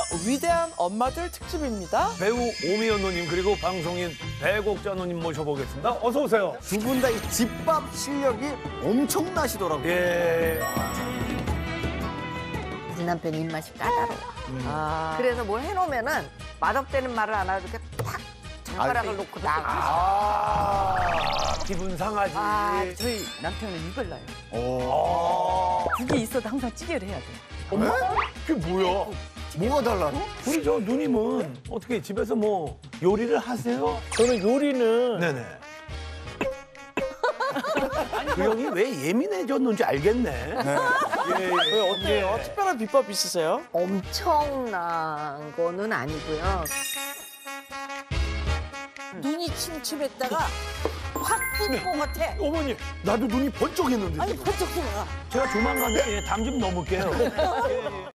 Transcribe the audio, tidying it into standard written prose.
위대한 엄마들 특집입니다. 배우 오미연 누님 그리고 방송인 배곡자 누님 모셔보겠습니다. 어서 오세요. 두 분 다 이 집밥 실력이 엄청나시더라고요. 예. 우리 남편 입맛이 까다로워. 그래서 뭘 해놓으면은 맛없다는 말을 안 하고 이렇게 탁 젓가락을 놓고 나가. 기분 상하지. 저희 남편은 이걸 놔요. 오. 국이 있어도 항상 찌개를 해야 돼요. 엄마? 그게 뭐야? 뭐가 달라? 우리 저 누님은 어떻게 집에서 뭐 요리를 하세요? 저는 요리는 네네. 그 형이 왜 예민해졌는지 알겠네. 왜 어때요? 특별한 비법 있으세요? 엄청난 거는 아니고요. 눈이 침침했다가 확 뜬 것 같아. 어머니, 나도 눈이 번쩍했는데. 아니, 번쩍 뜬 거야. 제가 조만간 담 좀 넘을게요.